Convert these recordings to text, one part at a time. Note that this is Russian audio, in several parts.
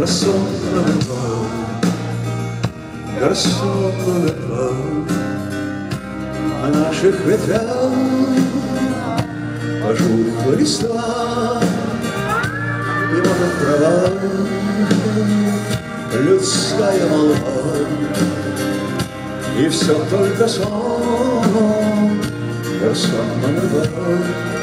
Гарсон номер два, гарсон номер два, на наших ветвях пожухла листва, и может трава, людская молва, и все только сон, гарсон номер два.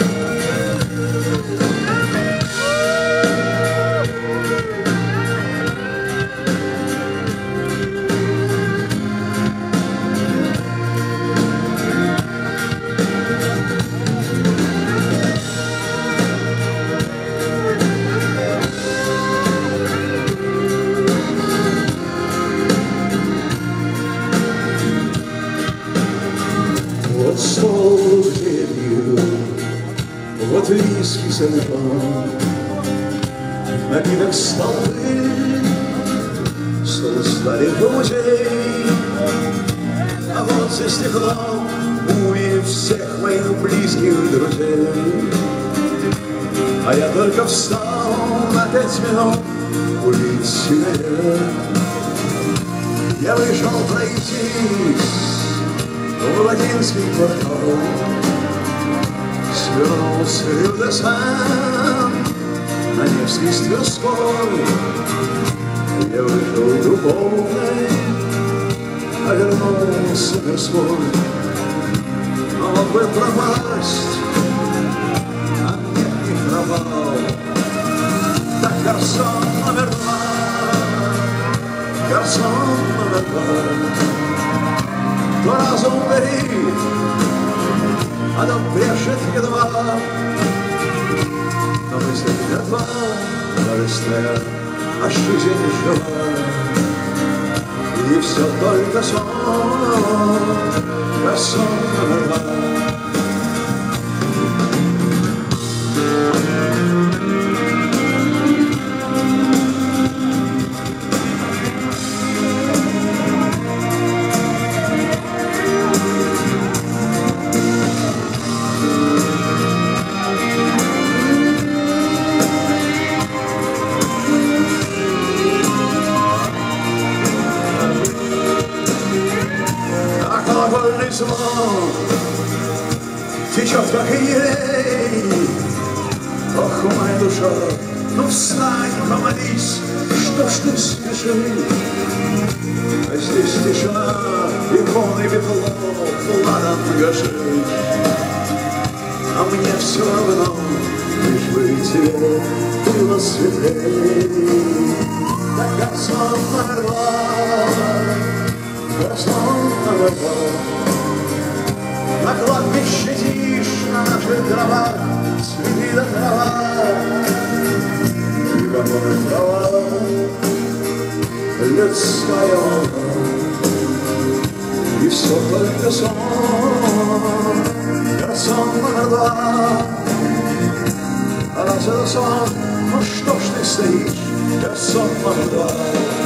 Вот стол гребью, вот виски с вином, напиток столы, стол старых мужей, а вот за стеклом умер всех моих близких друзей. А я только встал на 5 минут курить сигарет. Я вышел пройтись в латинский квартал, свернул с Рюдесан на Невский с Тверской. Я вышел духовный, а вернулся мирской. Но мог бы пропасть, а нет, не пропал. Так гарсон номер два, гарсон номер два. То разум горит, а то брешет едва, но мысль мертва, божественная, а жизнь жива. И все только сон, гарсон номер два. Колокольный звон течет, как и елей. Ох, моя душа, ну встань, помолись, что ж ты спешишь? А здесь тишина и полный ветлов, ладан гашиш. А мне все равно, лишь бы тебе было светлей. Так гарсон номер два, гарсон номер два. На кладбище тишь, на наших гробах цветы до трава, и вагоны трава, людская волна, и все только сон, гарсон номер два. А раз это сон, ну что ж ты стоишь, гарсон номер два.